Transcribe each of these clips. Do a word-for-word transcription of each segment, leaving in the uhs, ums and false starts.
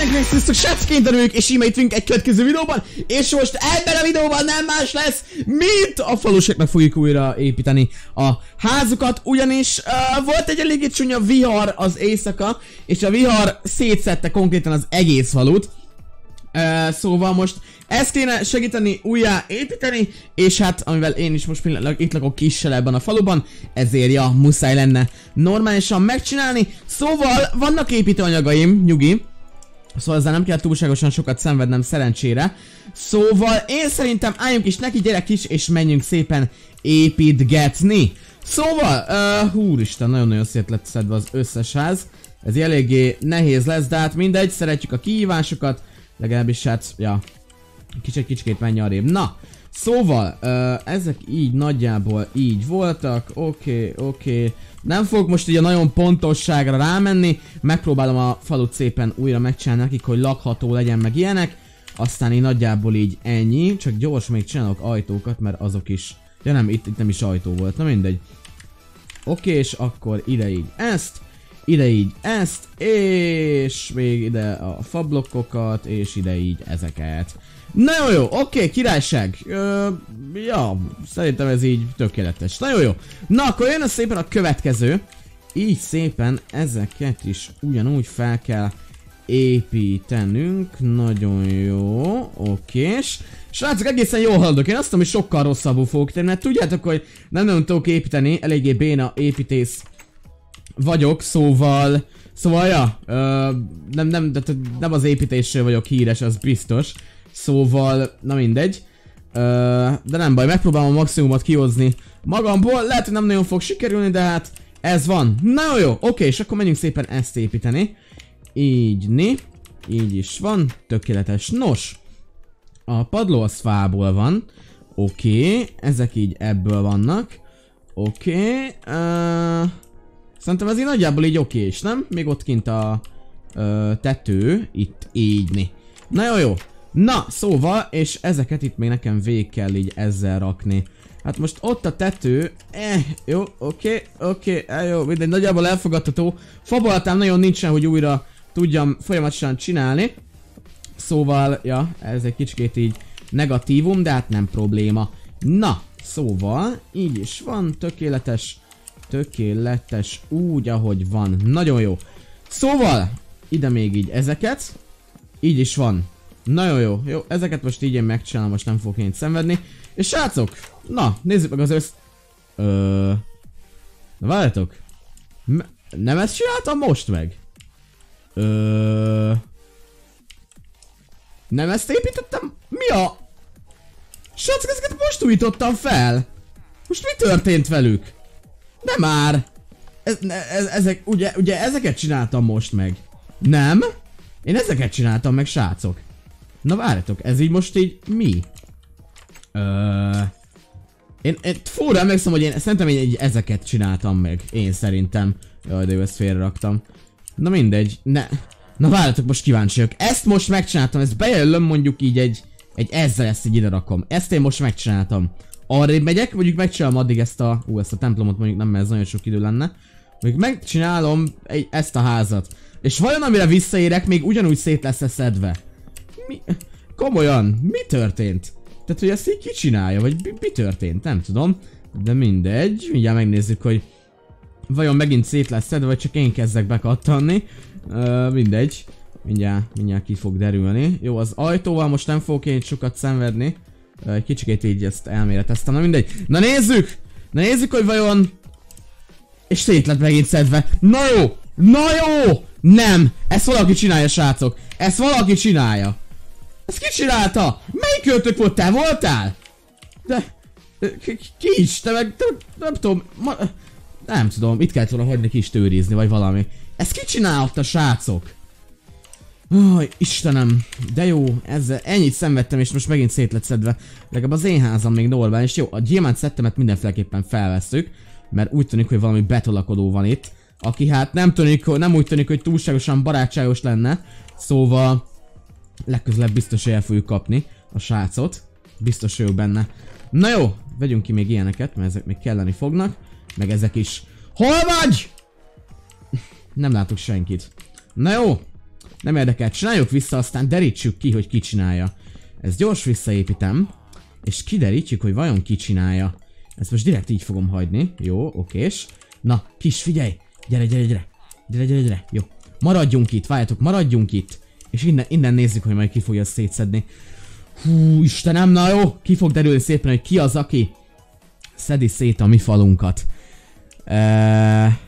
Mindenkinek sziasztok, srácként vagyok, és íme itt vagyunk egy következő videóban, és most ebben a videóban nem más lesz, mint a faluseknak fogjuk újra építeni a házukat, ugyanis uh, volt egy eléggé csúnya vihar az éjszaka, és a vihar szétszedte konkrétan az egész falut. Uh, szóval most ezt kéne segíteni újjá építeni, és hát amivel én is most pillanatlag itt lakok kissel ebben a faluban, ezért ja, muszáj lenne normálisan megcsinálni. Szóval vannak építőanyagaim, nyugi. Szóval ezzel nem kell túlságosan sokat szenvednem szerencsére. Szóval én szerintem álljunk is neki, gyerek is, és menjünk szépen építgetni. Szóval, uh, húristen, nagyon-nagyon szét lett szedve az összes ház. Ez eléggé nehéz lesz, de hát mindegy, szeretjük a kihívásokat. Legalábbis hát, ja, kicsit kicsikét menj arrébb. Na, szóval, uh, ezek így nagyjából így voltak, oké, okay, oké. Okay. Nem fogok most ugye nagyon pontosságra rámenni, megpróbálom a falut szépen újra megcsinálni nekik, hogy lakható legyen meg ilyenek. Aztán így nagyjából így ennyi, csak gyors még csinálok ajtókat, mert azok is, ja nem, itt, itt nem is ajtó volt, na mindegy. Oké, okay, és akkor ide így ezt. Ide így ezt, és még ide a fablokkokat, és ide így ezeket. Na jó, jó, oké, okay, királyság. Ö, ja, szerintem ez így tökéletes. Na jó, jó. Na, akkor jön szépen a következő. Így szépen ezeket is ugyanúgy fel kell építenünk. Nagyon jó, okés. Srácok, egészen jól haladok. Én azt mondom, hogy sokkal rosszabbul fogok tenni, mert tudjátok, hogy nem nagyon tudok építeni, eléggé béna építész vagyok, szóval, szóval ja, ö, nem, nem, de, nem az építésről vagyok híres, az biztos. Szóval, na mindegy. Ö, de nem baj, megpróbálom a maximumot kihozni magamból. Lehet, hogy nem nagyon fog sikerülni, de hát ez van. Na jó, jó, oké, és akkor menjünk szépen ezt építeni. Így, né. Így is van, tökéletes. Nos, a padló az fából van. Oké, ezek így ebből vannak. Oké, ö... szerintem ez így nagyjából így okés, nem? Még ott kint a ö, tető, itt így, né. Na jó, jó. Na, szóval, és ezeket itt még nekem végig kell így ezzel rakni. Hát most ott a tető, eh, jó, oké, oké, eh, jó, mindegy, nagyjából elfogadható. Fabaltám nagyon nincsen, hogy újra tudjam folyamatosan csinálni. Szóval, ja, ez egy kicsikét így negatívum, de hát nem probléma. Na, szóval, így is van, tökéletes. Tökéletes, úgy ahogy van, nagyon jó. Szóval, ide még így ezeket. Így is van. Nagyon jó, jó, ezeket most így én megcsinálom, most nem fogok én szenvedni. És srácok, na, nézzük meg az össz... Ö... Na várjatok. Me nem ezt csináltam most meg? Ö... Nem ezt építettem? Mi a... Srácok, ezeket most újítottam fel. Most mi történt velük? Nem már! Ez, ez, ezek, ugye, ugye ezeket csináltam most meg. Nem? Én ezeket csináltam meg, srácok. Na várjatok, ez így most így mi? Ö... Én, én fúra emlékszem, hogy én szerintem én így ezeket csináltam meg. Én szerintem. Jaj, de jó, ezt félre raktam. Na mindegy, ne. Na várjatok, most kíváncsiak. Ezt most megcsináltam, ezt bejelölöm mondjuk így egy, egy ezzel ezt így ide rakom. Ezt én most megcsináltam. Arrébb megyek, mondjuk megcsinálom addig ezt a... Ú, ezt a templomot mondjuk nem, mert ez nagyon sok idő lenne. Mondjuk megcsinálom egy, ezt a házat. És vajon amire visszaérek, még ugyanúgy szét lesz szedve. Mi? Komolyan, mi történt? Tehát, hogy ezt így ki csinálja, vagy mi, mi történt? Nem tudom. De mindegy, mindjárt megnézzük, hogy vajon megint szét lesz szedve, vagy csak én kezdek bekattanni. Uh, mindegy. Mindjárt, mindjárt ki fog derülni. Jó, az ajtóval most nem fogok én sokat szenvedni. Egy kicsikét így ezt elméleteztem, na mindegy. Na nézzük! Na nézzük, hogy vajon... És szét lett megint szedve. Na jó! Na jó! Nem! Ezt valaki csinálja, srácok! Ezt valaki csinálja! Ezt ki csinálta? Melyik költök volt? Te voltál? De... Ki is? Te meg... Te, nem tudom... Ma, nem tudom, itt kellett volna hagyni kis tőrizni, vagy valami. Ezt ki csinálta, srácok? Ó, Istenem, de jó, ezzel ennyit szenvedtem, és most megint szét lett szedve. Legalább az én házam még normális. Jó, a gyémánt szettemet mindenféleképpen felvesszük, mert úgy tűnik, hogy valami betolakodó van itt, aki hát nem tűnik, nem úgy tűnik, hogy túlságosan barátságos lenne. Szóval legközelebb biztos, hogy el fogjuk kapni a srácot. Biztos vagyok benne. Na jó, vegyünk ki még ilyeneket, mert ezek még kelleni fognak. Meg ezek is. Hol vagy? Nem látok senkit. Na jó. Nem érdekel, csináljuk vissza, aztán derítsük ki, hogy ki csinálja. Ezt gyors visszaépítem, és kiderítjük, hogy vajon ki csinálja. Ezt most direkt így fogom hagyni. Jó, okés. Na, kis, figyelj! Gyere, gyere, gyere! Gyere, gyere, gyere! Jó. Maradjunk itt, várjatok, maradjunk itt. És innen, innen nézzük, hogy majd ki fogja szétszedni. Hú, Istenem, na jó! Ki fog derülni szépen, hogy ki az, aki szedi szét a mi falunkat. Eee...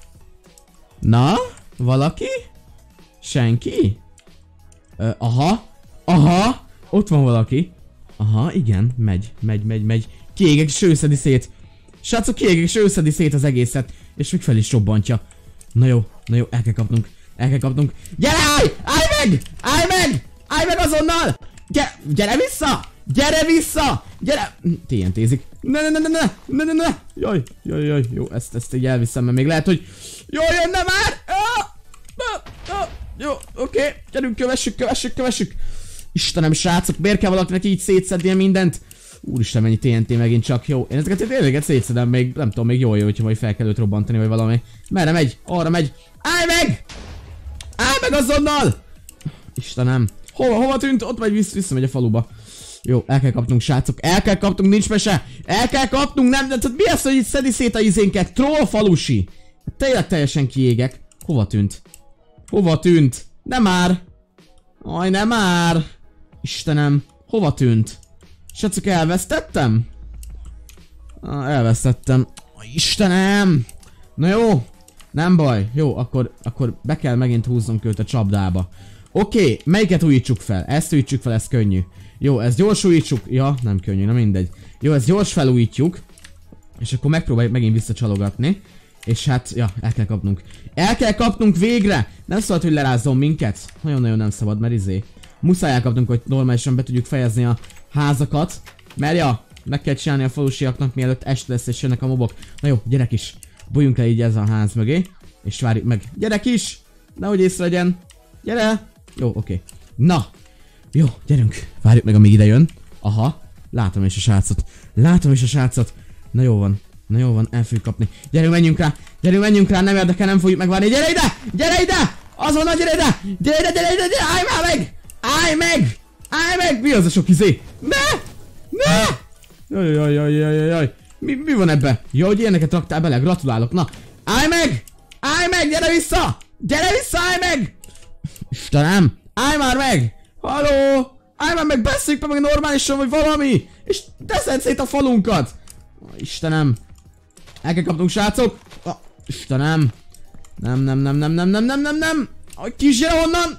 Na? Valaki? Senki? Eee, aha! Aha! Ott van valaki. Aha, igen, megy, megy, megy, megy. Kiégek és ő szedi szét. Srácok, kiégek és ő szedi szét az egészet. És még fel is robbantja. Na jó, na jó, el kell kapnunk. El kell kapnunk. Gyere, állj! Állj meg! Állj meg! Állj meg azonnal! Gyere, gyere vissza! Gyere vissza! Gyere! té en té-zik. Ne, ne, ne, ne, ne, ne, ne, ne! Jaj, jaj, jaj, jó, ezt, ezt így elviszem, mert még lehet, hogy... Jaj, jönne már! Ah! Ah! Ah! Jó, oké, okay. Gyerünk, kövessük, kövessük, kövessük! Istenem, srácok, miért kell valakinek így szétszednie mindent? Úristen, mennyi té en té megint csak, jó. Én ezeket tényleg szétszedem, még nem tudom, még jól jó, hogyha majd fel kell őt robbantani, vagy valami. Merre megy? Arra megy. Állj meg! Állj meg azonnal! Istenem. Hova, hova tűnt? Ott megy, vissza, visszamegy a faluba. Jó, el kell kapnunk, srácok. El kell kapnunk, nincs mese. El kell kapnunk, nem, de mi az, hogy itt szedi szét a izénket? Troll falusi. Tényleg teljesen kiégek. Hova tűnt? Hova tűnt? Nem már. Aj, nem már. Istenem. Hova tűnt? Srácok, elvesztettem? Ah, elvesztettem. Istenem! Na jó, nem baj. Jó, akkor, akkor be kell megint húznunk őt a csapdába. Oké, okay, melyiket újítsuk fel? Ezt újítsuk fel, ez könnyű. Jó, ezt gyors újítsuk. Ja, nem könnyű, na mindegy. Jó, ezt gyors felújítjuk. És akkor megpróbáljuk megint visszacsalogatni. És hát, ja, el kell kapnunk. El kell kapnunk végre! Nem szabad, hogy lerázzon minket. Nagyon-nagyon nem szabad, mert izé. Muszáj elkapnunk, hogy normálisan be tudjuk fejezni a házakat. Mert ja, meg kell csinálni a falusiaknak, mielőtt este lesz és jönnek a mobok. Na jó, gyerek is. Bújjunk le így ez a ház mögé. És várjuk meg. Gyerek is! Nehogy észre legyen. Gyere! Jó, oké. Okay. Na! Jó, gyerünk. Várjuk meg, amíg ide jön. Aha. Látom is a srácot. Látom is a srácot. Na jó van. Na jó van, el fogjuk kapni. Gyerünk, menjünk rá. Gyerünk, menjünk rá. Nem érdekel, nem fogjuk megvárni. Gyere ide! Gyere ide! Azonnal gyere ide! Gyere ide, gyere ide, gyere! Állj már meg! Állj meg! Állj meg! Mi az a sok izé? Ne! Ne! Jaj, jaj, jaj, jaj, jaj, jaj. Mi, mi van ebbe? Jó, hogy ilyeneket raktál bele, gratulálok. Na, állj meg! Állj meg, gyere vissza! Gyere vissza, állj meg! Istenem! Állj már meg! Halló! Állj már meg, beszéljük meg normálisan, vagy valami! És teszed szét a falunkat! Istenem! El kell kapnunk, srácok! Oh, Istenem! Nem, nem, nem, nem, nem, nem, nem, nem, nem! Kis, gyere onnan!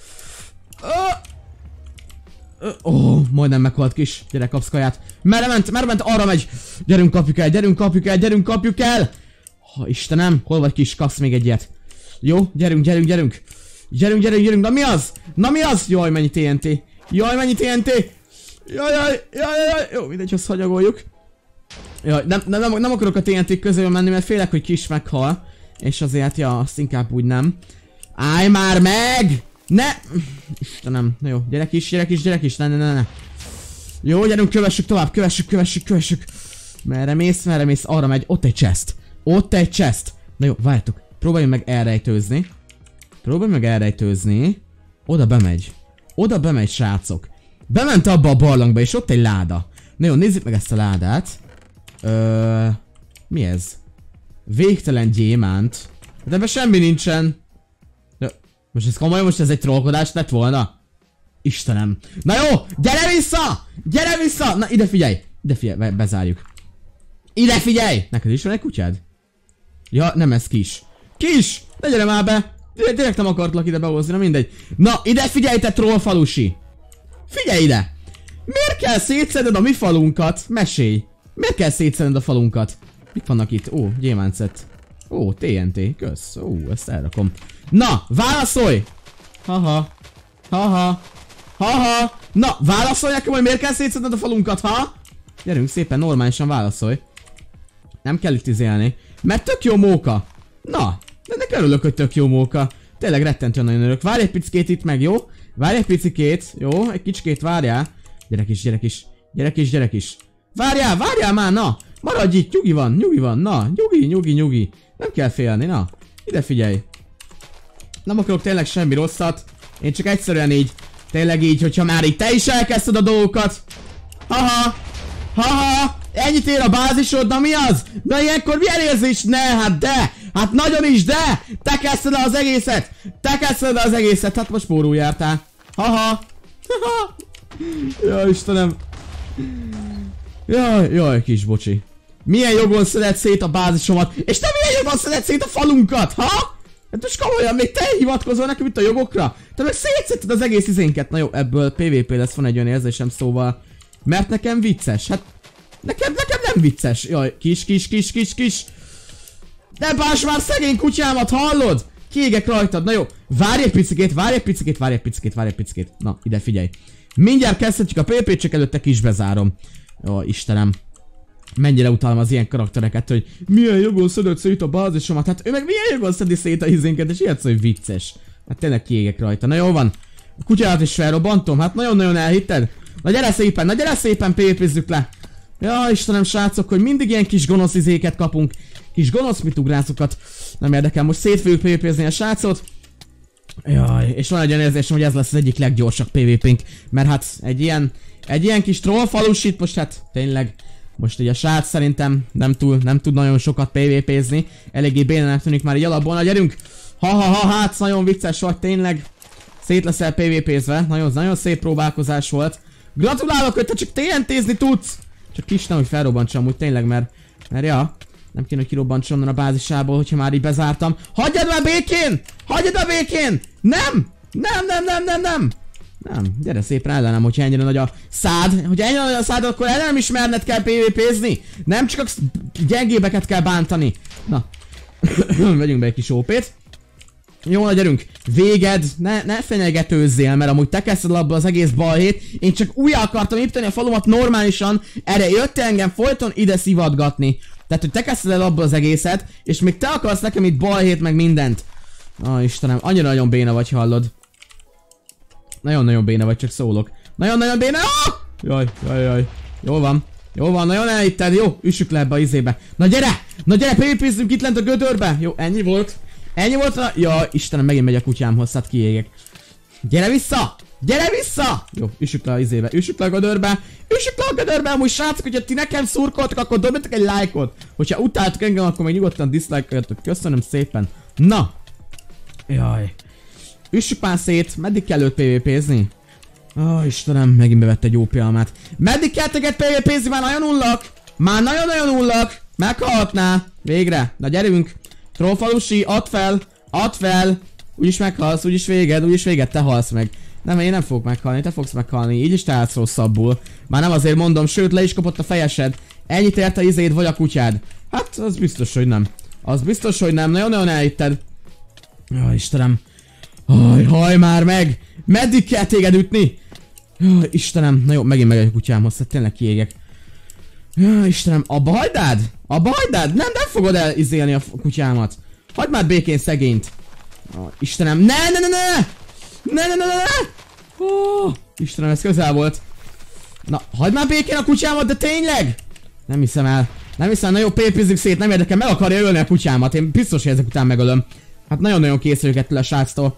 Ó, oh, oh, majdnem meghalt, kis. Gyere, kapsz kaját. Merre ment? Merre ment? Arra megy. Gyerünk, kapjuk el, gyerünk, kapjuk el, gyerünk, kapjuk el. Oh, Istenem, hol vagy, kis? Kapsz még egy ilyet. Jó, gyerünk, gyerünk, gyerünk. Gyerünk, gyerünk, gyerünk. Na mi az? Na mi az? Jaj, mennyi té en té. Jaj, mennyi té en té. Jaj, jaj, jaj, jaj. Jó, mindegy, azt hagyagoljuk. Jaj, nem, nem, nem, nem akarok a té en té közül menni, mert félek, hogy kis meghal. És azért, ja, azt inkább úgy nem. Állj már meg! Ne! Istenem, na jó, gyerek is, gyerek is, gyerek is, ne, ne, ne, ne. Jó, gyerünk, kövessük tovább, kövessük, kövessük, kövessük. Merre mész, merre mész, arra megy, ott egy chest. Ott egy chest. Na jó, várjátok, próbáljunk meg elrejtőzni. Próbáljunk meg elrejtőzni. Oda bemegy. Oda bemegy, srácok. Bement abba a barlangba, és ott egy láda. Na jó, nézzük meg ezt a ládát. Ö... Mi ez? Végtelen gyémánt. De ebben semmi nincsen. Most ez komoly, most ez egy trollkodás lett volna? Istenem. Na jó, gyere vissza! Gyere vissza! Na ide figyelj! Ide figyelj, be bezárjuk. Ide figyelj! Neked is van egy kutyád? Ja, nem ez kis. Kis! Ne gyere már be! Direkt nem akartlak ide behozni, na mindegy. Na, ide figyelj, te troll falusi! Figyelj ide! Miért kell szétszedned a mi falunkat? Mesélj! Miért kell szétszedned a falunkat? Mit vannak itt? Ó, gyémáncet. Ó, té en té, kösz. Ó, ezt elrakom. Na, válaszolj! Haha. Haha. Haha. Na, válaszolj nekem, hogy miért kell szétszedned a falunkat, ha? Gyerünk szépen, normálisan válaszolj. Nem kell itt izélni. Mert tök jó móka. Na, de ennek örülök, hogy tök jó móka. Tényleg rettentően nagyon örülök. Várj egy picikét itt meg, jó? Várj egy picikét, jó? Egy kicsikét várjál. Gyerek is, gyerek is. Gyerek is, gyerek is. Várjál, várjál már, na! Maradj itt, nyugi van, nyugi van, na! Nyugi, nyugi, nyugi. Nem kell félni, na! Ide figyelj! Nem akarok tényleg semmi rosszat. Én csak egyszerűen így, tényleg így, hogyha már így te is elkezdted a dolgokat. Haha, haha, ennyit ér a bázisod, na mi az? Na ilyenkor milyen érzés? Ne, hát de, hát nagyon is de, te kezdted el az egészet, te kezdted el az egészet, hát most pórul jártál. Haha, haha, jaj Istenem. Jaj, jaj, kis bocsi. Milyen jogon szedett szét a bázisomat, és te milyen jogon szedett szét a falunkat, ha? Hát most komolyan, még te hivatkozol nekem itt a jogokra? Te meg szétszedted az egész izénket. Na jó, ebből pé vé pé lesz, van egy olyan érzésem, szóval. Mert nekem vicces, hát. Nekem, nekem nem vicces. Jaj, kis, kis, kis, kis, kis. Ne báns már szegény kutyámat, hallod? Kiégek rajtad, na jó. Várj egy picikét, várj egy picikét, várj egy picikét, várj egy picikét. Na, ide figyelj. Mindjárt kezdhetjük a pé vé pét, csak előtte kis bezárom. Jó, Istenem. Mennyire utálom az ilyen karaktereket, hogy milyen jogon szedett szét a bázisomat, hát ő meg milyen jogon szedi szét a izénket, és ilyen szó, hogy vicces. Hát tényleg kiégek rajta. Na jó van. A kutyát is felrobbantom, hát nagyon-nagyon elhitted. Na gyere szépen, na gyere szépen, pé vé pézzük le. Ja, Istenem srácok, hogy mindig ilyen kis gonosz izéket kapunk. Kis gonosz mitugrászokat. Nem érdekel, most szét fogjuk pé vé pézni a srácot. Jaj, és van egy olyan érzésem, hogy ez lesz az egyik leggyorsabb pé vé pénk. Mert hát egy ilyen, egy ilyen kis trollfalusit most hát tényleg. Most ugye a srác szerintem nem, túl, nem tud nagyon sokat pé vé pézni. Eléggé bénának tűnik már így alapból. Na gyerünk! Ha-ha-ha, hát nagyon vicces vagy tényleg. Szét leszel pé vé pézve. Nagyon, nagyon szép próbálkozás volt. Gratulálok, hogy te csak té en tézni tudsz! Csak kis nem, hogy felrobbantsam úgy tényleg, mert... Mert ja, nem kéne, hogy kirobbantsa onnan a bázisából, hogyha már így bezártam. Hagyjad már békén! Hagyjad a békén! Nem! Nem, nem, nem, nem, nem! Nem, gyere szépen ellenem, hogyha ennyire nagy a szád. Hogyha ennyire nagy a szád, akkor ellenem is merned kell pé vé pézni. Nem csak a gyengébeket kell bántani. Na, vegyünk be egy kis ó pét. Jó, na gyerünk. Véged, ne, ne fenyegetőzzél, mert amúgy te kezdted abból az egész balhét. Én csak újra akartam építeni a falumat normálisan. Erre jöttél engem folyton ide szivatgatni. Tehát, hogy te kezdted el abból az egészet, és még te akarsz nekem itt balhét meg mindent. Ó, Istenem, annyira nagyon béna vagy, hallod. Nagyon-nagyon béna vagy, csak szólok. Nagyon-nagyon béna! Oh! Jaj, jaj, jaj. Jó van. Jó van, nagyon elhitted. Jó, üssük le ebbe a izébe. Na gyere! Na gyere, pé vé pézzünk itt lent a gödörbe. Jó, ennyi volt. Ennyi volt a... Jaj, Istenem, megint megy a kutyámhoz, hát kiégek. Gyere vissza! Gyere vissza! Jó, üssük le a izébe. Üssük le a gödörbe. Üssük le a gödörbe. Amúgy srácok, hogyha ti nekem szurkoltok, akkor dobjatok egy lájkot. Hogyha utáltok engem, akkor még nyugodtan diszlájkoljatok. Köszönöm szépen. Na. Jaj. Üssük már szét, meddig kell őt pé vé pézni? Ó, oh, Istenem, megint bevett egy jó pillanat. Meddig kell téged pé vé pézni? Már nagyon ullak! Már nagyon-nagyon ullak! Meghalhatnál! Végre! Na gyerünk! Trollfalusi, add fel! Add fel! Úgyis meghalsz, úgyis véged, úgyis véged, te halsz meg. Nem, én nem fogok meghalni, te fogsz meghalni, így is te állsz rosszabbul. Már nem azért mondom, sőt le is kapott a fejesed. Ennyit ért a izéd vagy a kutyád? Hát, az biztos, hogy nem. Az biztos, hogy nem, nagyon-nagyon elhitted. Jaj, Istenem. Haj, haj már meg! Meddig kell téged ütni? Jaj, Istenem, na jó, megint megy a kutyámhoz, hát tényleg kiégek. Jaj, Istenem, abba hagydád? Abba hagydád? Nem, nem fogod elizélni a kutyámat. Hagyd már békén szegényt. Jaj, Istenem, ne, ne, ne, ne! Ne, ne, ne, ne, ne! Oh, Istenem, ez közel volt. Na, hagyd már békén a kutyámat, de tényleg? Nem hiszem el. Nem hiszem, na jó, pé vé pézzük szét, nem érdekel, meg akarja ölni a kutyámat. Én biztos, hogy ezek után megölöm. Hát nagyon-nagyon kész vagyok ettől a sráctól.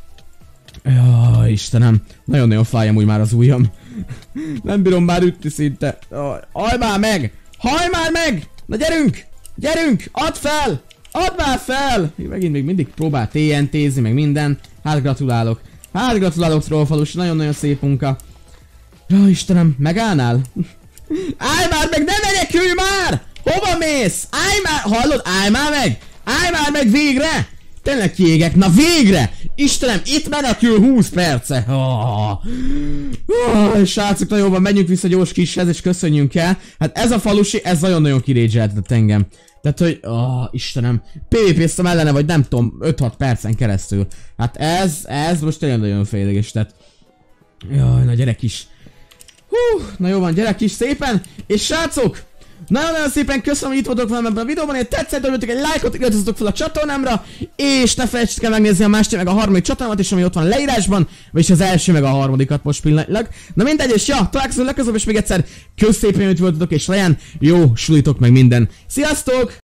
Jaj, Istenem. Nagyon-nagyon fáj amúgy már az ujjam. Nem bírom már ütni szinte. Hajj már meg! Hajj már meg! Na gyerünk! Gyerünk! Add fel! Add már fel! Megint még mindig próbál té en tézni, meg minden. Hát gratulálok. Hát gratulálok, Trollfalus. Nagyon-nagyon szép munka. Jaj, Istenem, megállnál? Állj már meg! Ne menekülj már! Hova mész? Állj már! Hallod? Állj már meg! Állj már meg végre! Tényleg kiégek, na végre! Istenem, itt menekül húsz perce! Oh. Oh, srácok, nagyon van, menjünk vissza gyors kishez, és köszönjünk el. Hát ez a falusi, ez nagyon-nagyon kirédzseltett engem. Tehát, hogy, oh, Istenem, pé vé péztem ellene, vagy nem tudom, öt-hat percen keresztül. Hát ez, ez most tényleg nagyon féléges, tehát. Jaj, na gyerek is. Hú, na jó van, gyerek is szépen, és srácok! Nagyon-nagyon szépen köszönöm, hogy itt voltok velem ebben a videóban, hogy tetszett, dobjatok egy lájkot, iratkozzatok fel a csatornámra, és ne felejtsétek el megnézni a második meg a harmadik csatornámat is, ami ott van a leírásban, vagyis az első meg a harmadikat most pillanatilag. Na mindegy, és ja, találkozunk legközelebb, és még egyszer kösz szépen, hogy itt voltatok, és legyen jó sulitok meg minden. Sziasztok!